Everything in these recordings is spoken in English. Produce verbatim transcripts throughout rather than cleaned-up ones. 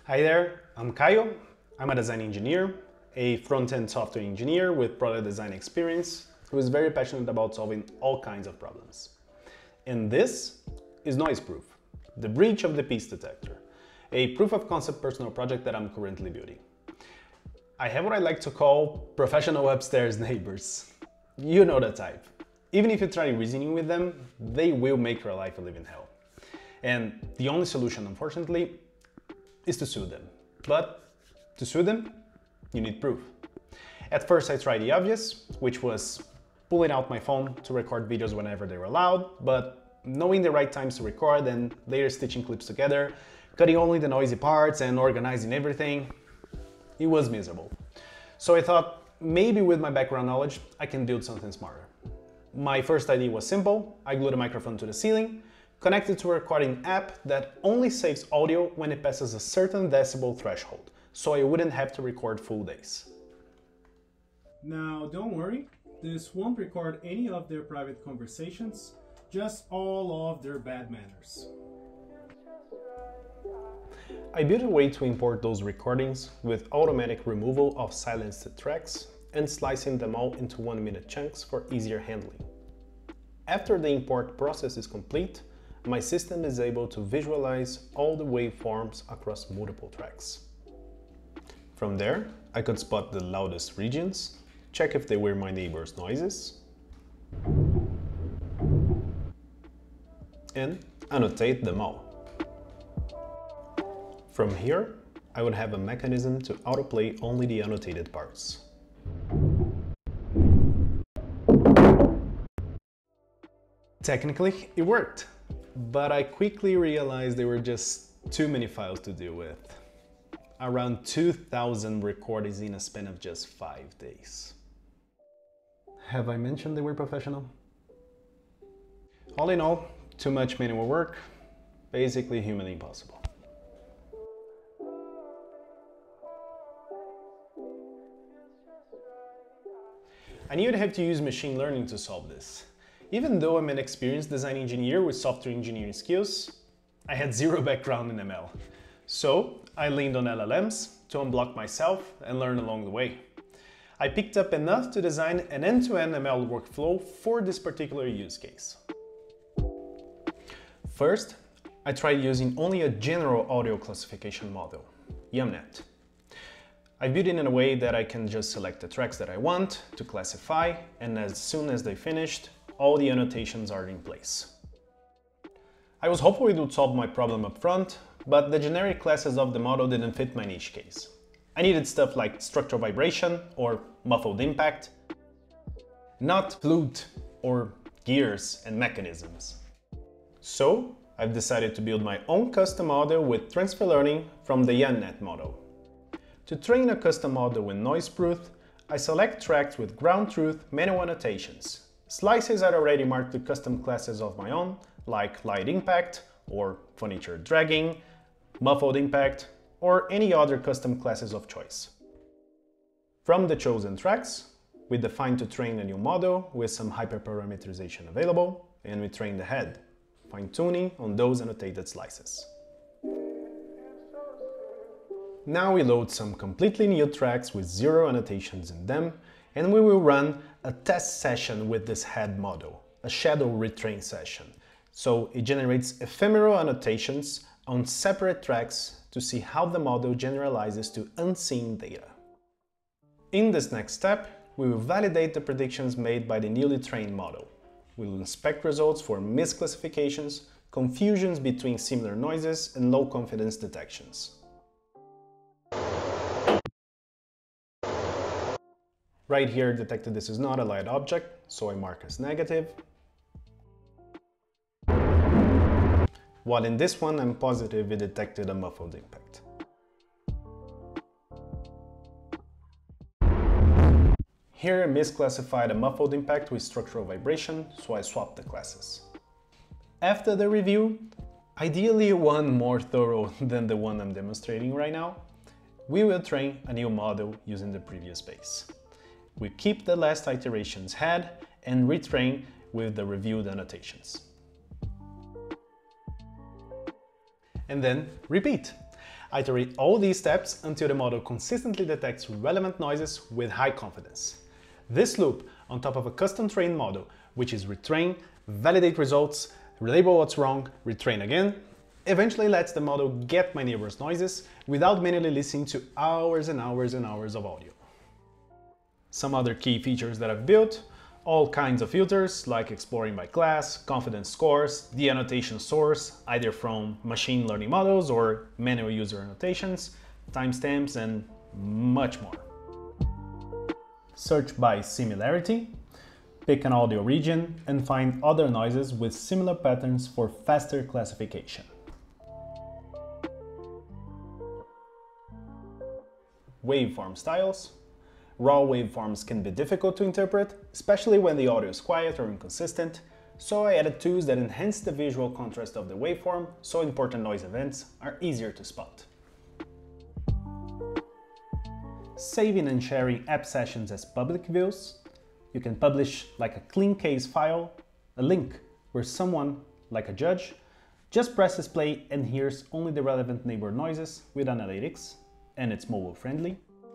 Hi there, I'm Caio. I'm a design engineer, a front-end software engineer with product design experience who is very passionate about solving all kinds of problems. And this is Noiseproof, the breach of the piece detector, a proof of concept personal project that I'm currently building. I have what I like to call professional upstairs neighbors. You know the type. Even if you try reasoning with them, they will make your life a living hell. And the only solution, unfortunately, is to sue them. But to sue them, you need proof. At first I tried the obvious, which was pulling out my phone to record videos whenever they were allowed, but knowing the right times to record and later stitching clips together, cutting only the noisy parts and organizing everything, it was miserable. So I thought, maybe with my background knowledge, I can build something smarter. My first idea was simple. I glued a microphone to the ceiling, connected to a recording app that only saves audio when it passes a certain decibel threshold, so I wouldn't have to record full days. Now, don't worry, this won't record any of their private conversations, just all of their bad manners. I built a way to import those recordings with automatic removal of silenced tracks and slicing them all into one minute chunks for easier handling. After the import process is complete, my system is able to visualize all the waveforms across multiple tracks. From there, I could spot the loudest regions, check if they were my neighbor's noises, and annotate them all. From here, I would have a mechanism to autoplay only the annotated parts. Technically, it worked, but I quickly realized there were just too many files to deal with. Around two thousand recordings in a span of just five days. Have I mentioned they were professional? All in all, too much manual work, basically humanly impossible. I knew I'd have to use machine learning to solve this. Even though I'm an experienced design engineer with software engineering skills, I had zero background in M L. So I leaned on L L Ms to unblock myself and learn along the way. I picked up enough to design an end-to-end M L workflow for this particular use case. First, I tried using only a general audio classification model, YAMNet. I built it in a way that I can just select the tracks that I want to classify, and as soon as they finished, all the annotations are in place. I was hopeful it would solve my problem up front, but the generic classes of the model didn't fit my niche case. I needed stuff like structural vibration or muffled impact, not flute or gears and mechanisms. So I've decided to build my own custom model with transfer learning from the YAMNet model. To train a custom model with Noiseproof, I select tracks with ground truth manual annotations. Slices are already marked with custom classes of my own, like light impact, or furniture dragging, muffled impact, or any other custom classes of choice. From the chosen tracks, we define to train a new model with some hyperparameterization available, and we train the head, fine-tuning on those annotated slices. Now we load some completely new tracks with zero annotations in them, and we will run a test session with this head model, a shadow retrain session. So it generates ephemeral annotations on separate tracks to see how the model generalizes to unseen data. In this next step, we will validate the predictions made by the newly trained model. We will inspect results for misclassifications, confusions between similar noises, and low confidence detections. Right here detected this is not a light object, so I mark as negative. While in this one I'm positive it detected a muffled impact. Here I misclassified a muffled impact with structural vibration, so I swapped the classes. After the review, ideally one more thorough than the one I'm demonstrating right now, we will train a new model using the previous base. We keep the last iteration's head and retrain with the reviewed annotations. And then repeat. Iterate all these steps until the model consistently detects relevant noises with high confidence. This loop, on top of a custom trained model, which is retrain, validate results, relabel what's wrong, retrain again, eventually lets the model get my neighbor's noises without manually listening to hours and hours and hours of audio. Some other key features that I've built: all kinds of filters like exploring by class, confidence scores, the annotation source, either from machine learning models or manual user annotations, timestamps, and much more. Search by similarity, pick an audio region, and find other noises with similar patterns for faster classification. Waveform styles. Raw waveforms can be difficult to interpret, especially when the audio is quiet or inconsistent, so I added tools that enhance the visual contrast of the waveform so important noise events are easier to spot. Saving and sharing app sessions as public views. You can publish like a clean case file, a link where someone, like a judge, just presses play and hears only the relevant neighbor noises with analytics, and it's mobile friendly.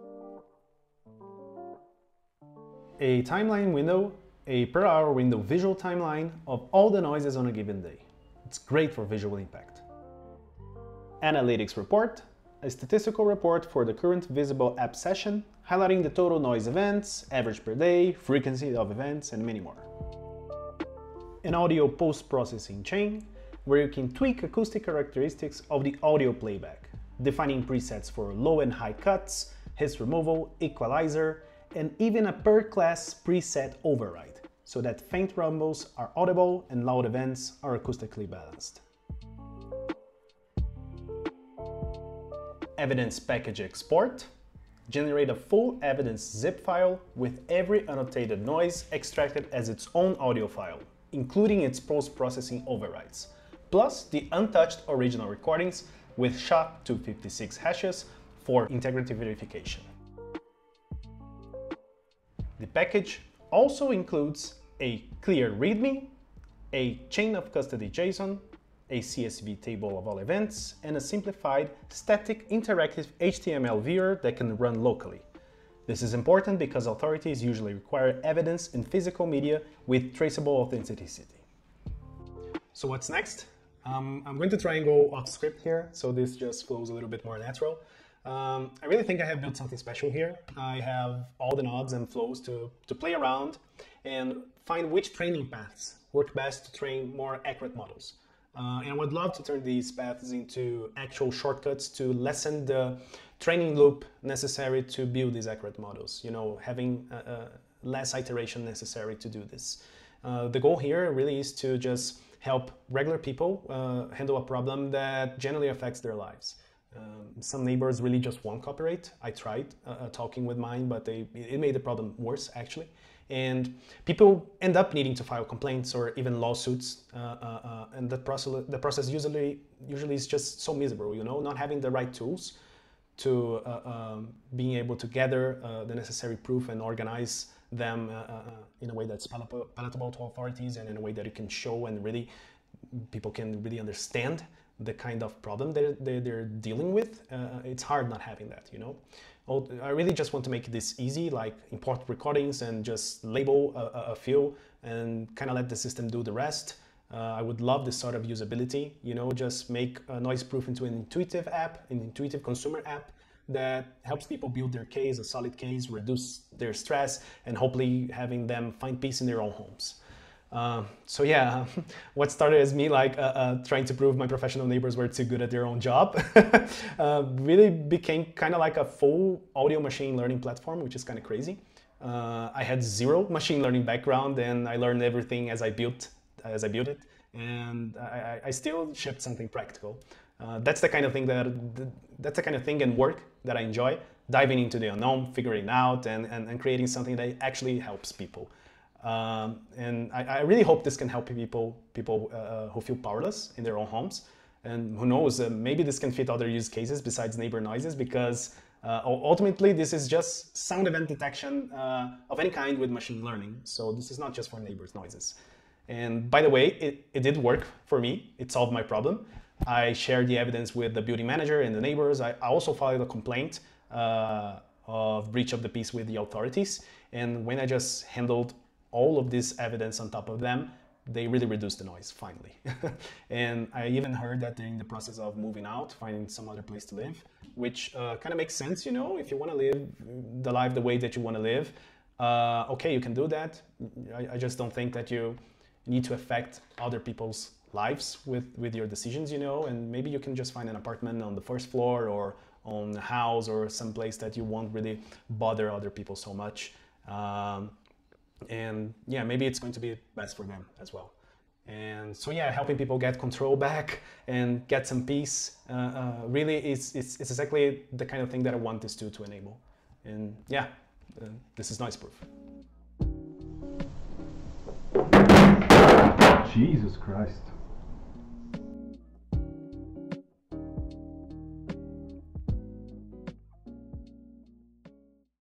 A timeline window, a per hour window visual timeline of all the noises on a given day. It's great for visual impact. Analytics report, a statistical report for the current visible app session, highlighting the total noise events, average per day, frequency of events, and many more. An audio post-processing chain, where you can tweak acoustic characteristics of the audio playback, defining presets for low and high cuts, hiss removal, equalizer, and even a per class preset override, so that faint rumbles are audible and loud events are acoustically balanced. Evidence package export. Generate a full evidence zip file with every annotated noise extracted as its own audio file, including its post-processing overrides, plus the untouched original recordings with S H A two fifty-six hashes for integrity verification. The package also includes a clear README, a chain of custody JSON, a C S V table of all events, and a simplified static interactive H T M L viewer that can run locally. This is important because authorities usually require evidence in physical media with traceable authenticity. So what's next? Um, I'm going to try and go off script here, so this just flows a little bit more natural. Um, I really think I have built something special here. I have all the nodes and flows to, to play around and find which training paths work best to train more accurate models. Uh, and I would love to turn these paths into actual shortcuts to lessen the training loop necessary to build these accurate models, you know, having uh, uh, less iteration necessary to do this. Uh, the goal here really is to just help regular people uh, handle a problem that generally affects their lives. Um, some neighbors really just want copyright. I tried uh, talking with mine, but they, it made the problem worse, actually. And people end up needing to file complaints or even lawsuits, uh, uh, uh, and that process, the process usually usually is just so miserable, you know, not having the right tools to uh, um, being able to gather uh, the necessary proof and organize them uh, uh, in a way that's palatable to authorities and in a way that you can show and really people can really understand the kind of problem they're, they're dealing with. Uh, it's hard not having that, you know. I really just want to make this easy, like import recordings and just label a, a few and kind of let the system do the rest. Uh, I would love this sort of usability, you know, just make uh, noise proof into an intuitive app, an intuitive consumer app that helps people build their case, a solid case, reduce their stress, and hopefully having them find peace in their own homes. Uh, so yeah, what started as me like uh, uh, trying to prove my professional neighbors were too good at their own job uh, really became kind of like a full audio machine learning platform, which is kind of crazy. Uh, I had zero machine learning background and I learned everything as I built as I built it, and I, I still shipped something practical. Uh, that's the kind of thing that that's the kind of thing and work that I enjoy, diving into the unknown, figuring it out, and, and, and creating something that actually helps people. Um, and I, I really hope this can help people, people uh, who feel powerless in their own homes. And who knows, uh, maybe this can fit other use cases besides neighbor noises, because uh, ultimately this is just sound event detection uh, of any kind with machine learning. So this is not just for neighbors noises. And by the way, it, it did work for me. It solved my problem. I shared the evidence with the building manager and the neighbors. I, I also filed a complaint uh, of breach of the peace with the authorities. And when I just handled all of this evidence on top of them, they really reduced the noise, finally. And I even heard that they're in the process of moving out, finding some other place to live, which uh, kind of makes sense, you know, if you want to live the life the way that you want to live, uh, okay, you can do that. I, I just don't think that you need to affect other people's lives with, with your decisions, you know, and maybe you can just find an apartment on the first floor or on a house or some place that you won't really bother other people so much. Um, and yeah, maybe it's going to be best for them as well. And so yeah, helping people get control back and get some peace, uh, uh, really is it's, it's exactly the kind of thing that I want this tool to enable. And yeah, uh, this is noise proof. Jesus Christ.